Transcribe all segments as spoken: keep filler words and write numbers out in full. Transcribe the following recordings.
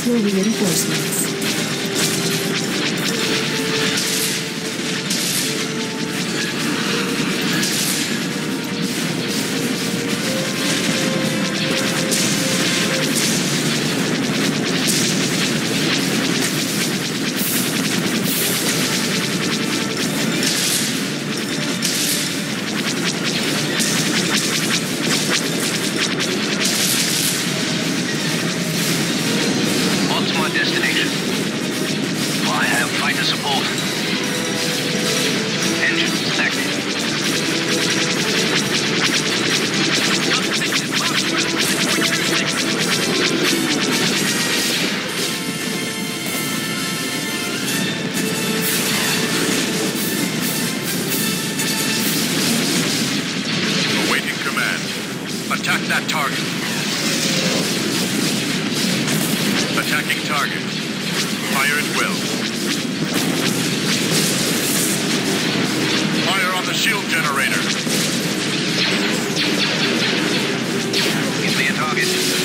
for reinforcements. Attack that target. Attacking target. Fire at will. Fire on the shield generator. Give me a target.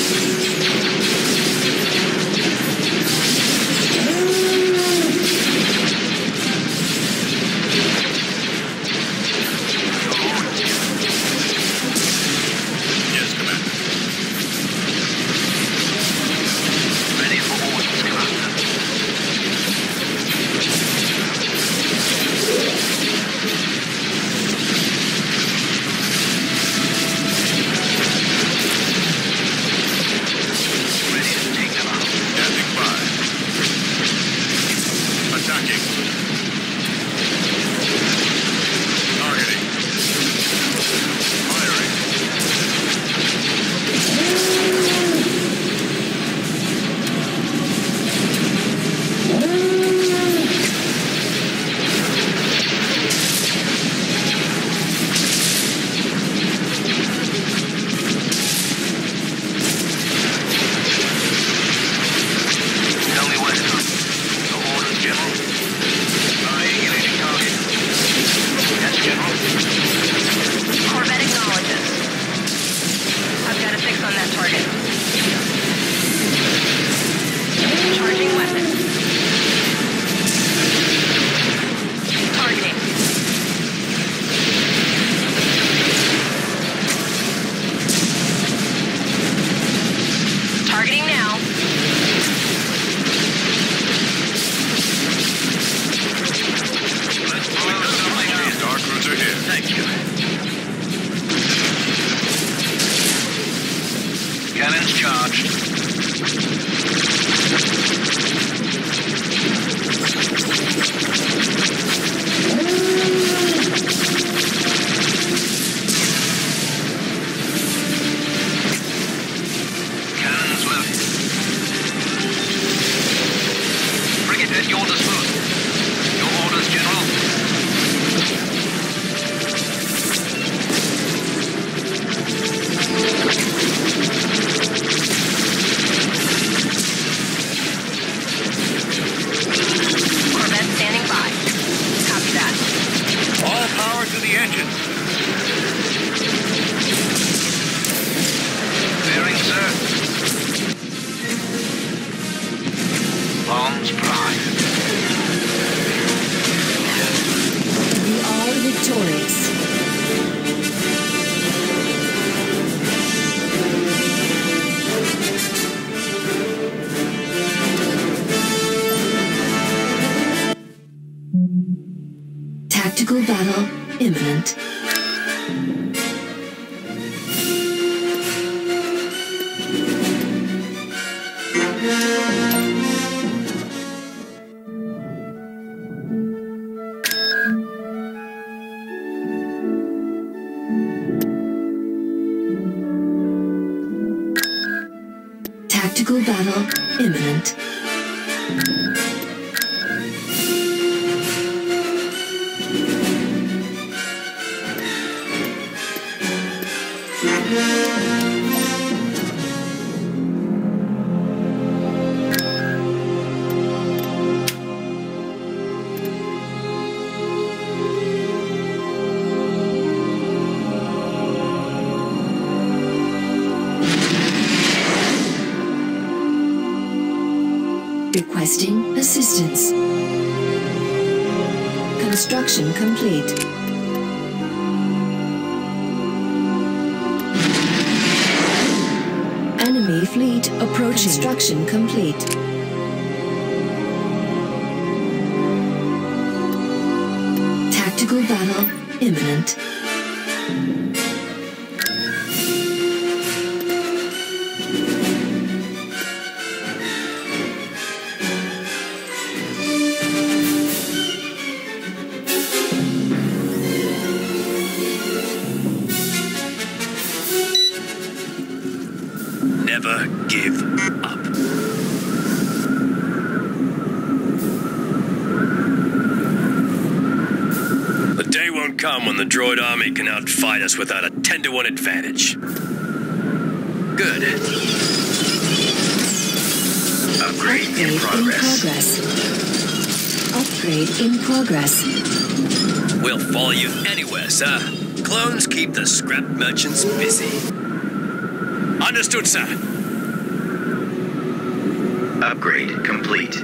Cannons charged. Cannons loaded. Frigate at your disposal. Your orders, General. To the engine. Bearing, sir. Bombs prime. We are victorious. Tactical battle imminent. Tactical battle imminent. Requesting assistance. Construction complete. Enemy fleet approaching. Construction complete. Tactical battle imminent. Never give up. The day won't come when the droid army can outfight us without a ten to one advantage. Good. Upgrade Upgrade in in progress. progress. Upgrade in progress. We'll follow you anywhere, sir. Clones keep the scrap merchants busy. Understood, sir. Upgrade complete.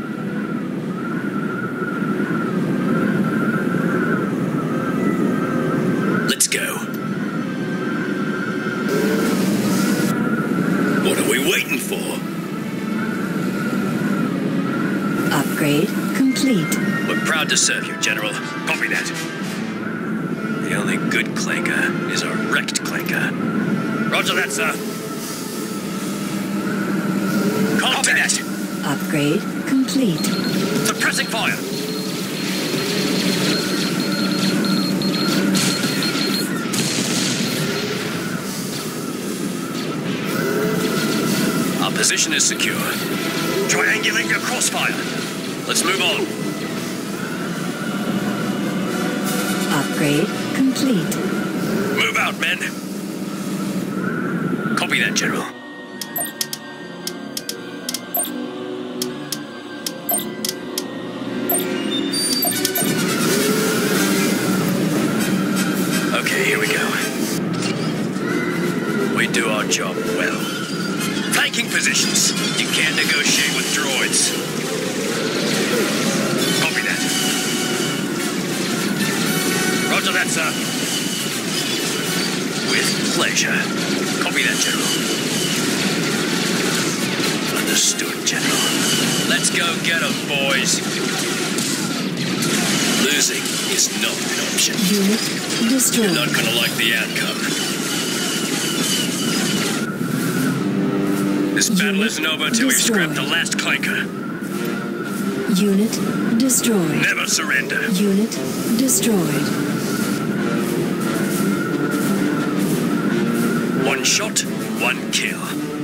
Let's go. What are we waiting for? Upgrade complete. We're proud to serve you, General. Copy that. The only good clanker is a wrecked clanker. Roger that, sir. Copy that. Upgrade complete. Suppressing fire. Our position is secure. Triangulate your crossfire. Let's move on. Upgrade complete. Move out, men. Copy that, General. Okay, here we go. We do our job well. Flanking positions. You can't negotiate with droids. Copy that. Roger that, sir. With pleasure. Copy that, General. Understood, General. Let's go get 'em, boys. Losing is not an option. Unit destroyed. You're not gonna like the outcome. This battle Unit isn't over until we've destroyed. scrapped the last clanker. Unit destroyed. Never surrender. Unit destroyed. One shot, one kill.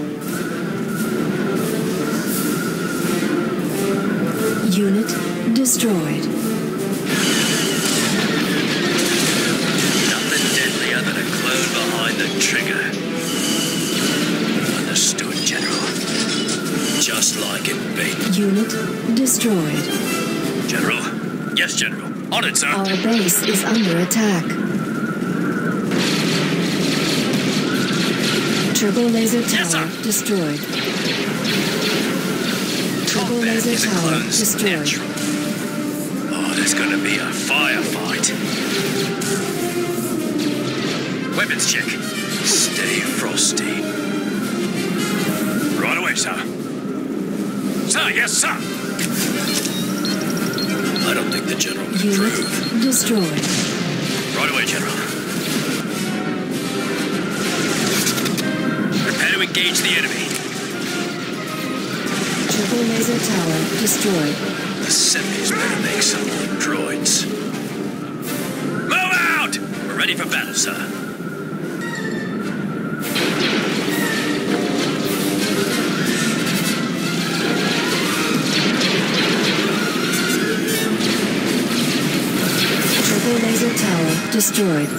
Unit destroyed. Nothing deadlier than a clone behind the trigger. Understood, General. Just like it be. Unit destroyed. General? Yes, General. On it, sir. Our base is under attack. Turbo laser tower Yes, sir. destroyed. Turbo Combat laser is a tower clone's destroyed. natural. Oh, there's gonna be a firefight. Weapons check. Stay frosty. Right away, sir. Sir, yes, sir. I don't think the General can Unit approve. destroyed. Right away, General. Prepare to engage the enemy. Turbo laser tower destroyed. The semis better make some more droids. Move out! We're ready for battle, sir. Turbo laser tower destroyed.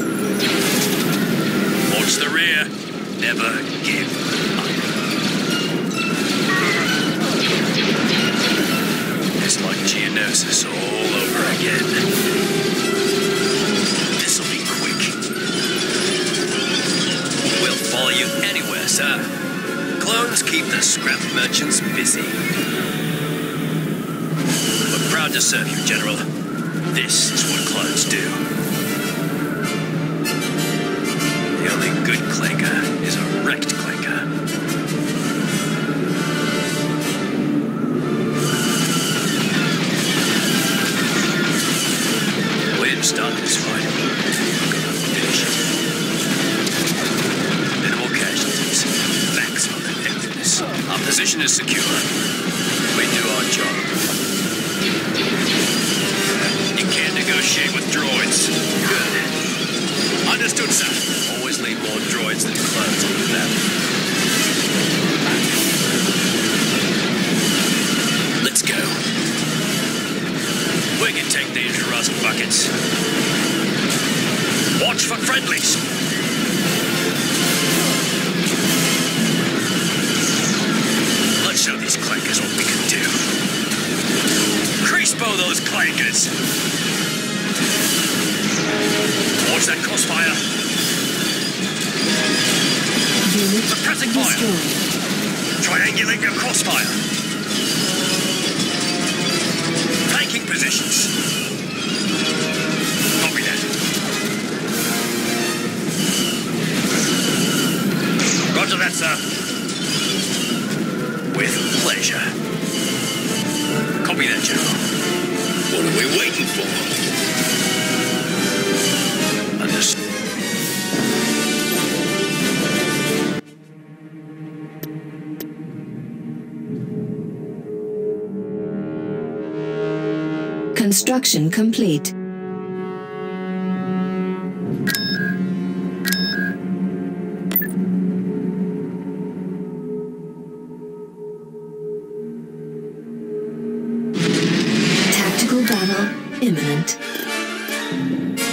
Watch the rear. Never give up. It's like Geonosis all over again. This'll be quick. We'll follow you anywhere, sir. Clones keep the scrap merchants busy. Proud to serve you, General. This is what clones do. The only good clanker is a wrecked clanker. The way to start this fight. Finish it. Minimal casualties. Maximum effectiveness. Our position is secure. We do our job. You can't negotiate with droids. Good. Understood, sir. Always leave more droids than clones on the map. Let's go. We can take these rust buckets. Watch for friendlies. Let's show these clankers what we can do. Creasebow those clankers. Watch that crossfire. Unit Suppressing fire. destroyed. Triangulate your crossfire. Flanking positions. Copy that. Roger that, sir. With pleasure. Copy that, General. What are we waiting for? Understood. Construction complete. Tactical battle imminent.